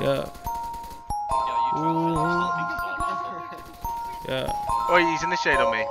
Yeah. Yeah. Oh, he's in the shade on me.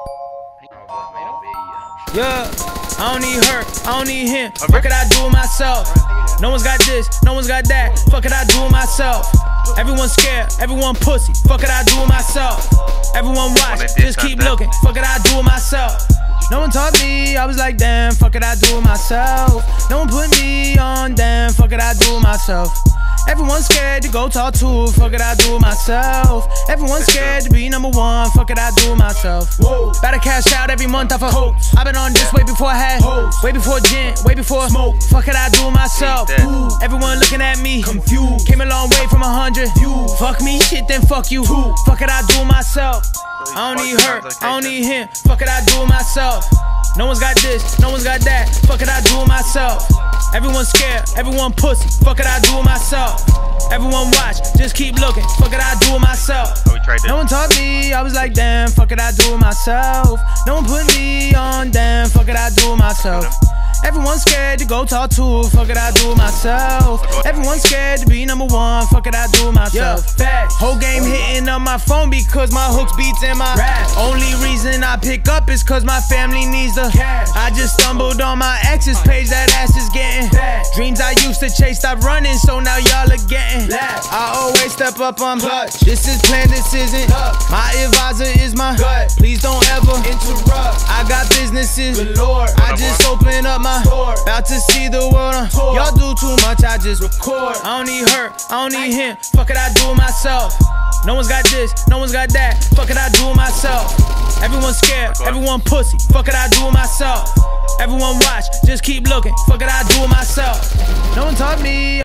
Yeah. I don't need her, I don't need him. Fuck it, I do it myself. No one's got this, no one's got that. Fuck it, I do it myself. Everyone's scared, everyone pussy. Fuck it, I do it myself. Everyone watch, just keep looking. Fuck it, I do it myself. No one taught me, I was like, damn, fuck it, I do it myself. No one put me on, damn, fuck it, I do it myself. Everyone's scared to go talk to, fuck it, I do it myself. Everyone's scared to be #1, fuck it, I do it myself. Whoa. Better cash out every month off a hoax. I've been on this way before I had hoes. Way before gin, way before smoke. Fuck it, I do it myself. Everyone looking at me confused. Came a long way from 100. Fuck me, shit, then fuck you. Fuck it, I do it myself. I don't need her, I don't need him. Fuck it, I do it myself. No one's got this, no one's got that. Fuck it, I do it myself. Everyone's scared, everyone pussy. Fuck it, I do it myself. Everyone watch, just keep looking. Fuck it, I do it myself. No one taught me, I was like, damn, fuck it, I do it myself. No one put me on, damn, fuck it, I do it myself. Everyone's scared to go talk to, fuck it, I do it myself. Everyone's scared to be #1, fuck it, I do it myself. Whole game hitting up my phone because my hooks beats in my rap. Only reason I pick up is cause my family needs the cash. I just stumbled on my ex's page, that ass is getting dreams I used to chase, stop running, so now y'all are getting I always step up on clutch. This is planned, this isn't my advisor is my gut. Please don't ever interrupt. I got businesses galore. I just open up my about to see the world. Y'all do too much, I just record. I don't need her, I don't need him. Fuck it, I do it myself. No one's got this, no one's got that. Fuck it, I do it myself. Everyone's scared, everyone pussy. Fuck it, I do it myself. Everyone watch, just keep looking. Fuck it, I do it myself. No one taught me.